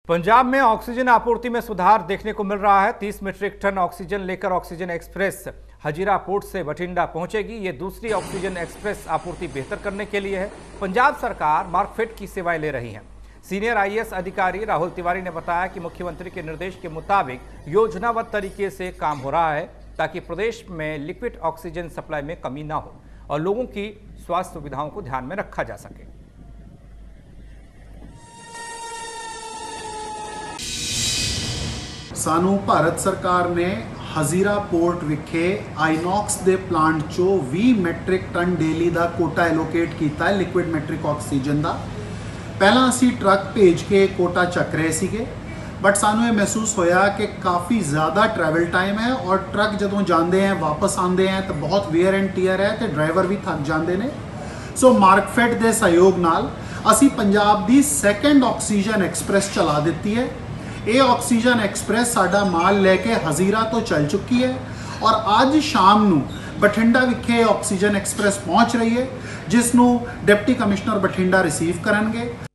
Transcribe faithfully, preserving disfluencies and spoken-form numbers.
पंजाब में ऑक्सीजन आपूर्ति में सुधार देखने को मिल रहा है। तीस मीट्रिक टन ऑक्सीजन लेकर ऑक्सीजन एक्सप्रेस हजीरा पोर्ट से बठिंडा पहुंचेगी। ये दूसरी ऑक्सीजन एक्सप्रेस आपूर्ति बेहतर करने के लिए है। पंजाब सरकार मार्कफेड की सेवाएं ले रही है। सीनियर आईएएस अधिकारी राहुल तिवारी ने बताया कि मुख्यमंत्री के निर्देश के मुताबिक योजनाबद्ध तरीके से काम हो रहा है ताकि प्रदेश में लिक्विड ऑक्सीजन सप्लाई में कमी ना हो और लोगों की स्वास्थ्य सुविधाओं को ध्यान में रखा जा सके। सानू भारत सरकार ने हजीरा पोर्ट विखे आइनॉक्स के प्लांट चो बीस मैट्रिक टन डेली का कोटा एलोकेट किया है लिक्विड मैट्रिक ऑक्सीजन का। पहला असी ट्रक भेज के कोटा चक रहे थे, बट सानू ये महसूस होया कि काफ़ी ज़्यादा ट्रैवल टाइम है और ट्रक जदों जाते हैं वापस आते हैं तो बहुत वेयर एंड टीयर है तो ड्राइवर भी थक जाते हैं। सो मार्कफेड के सहयोग नाल असी पंजाब की सैकेंड ऑक्सीजन एक्सप्रेस चला दी है। ये ऑक्सीजन एक्सप्रेस साडा माल लेके हजीरा तो चल चुकी है और आज शाम नू बठिंडा विखे ऑक्सीजन एक्सप्रेस पहुंच रही है, जिसनों डिप्टी कमिश्नर बठिंडा रिसीव करेंगे।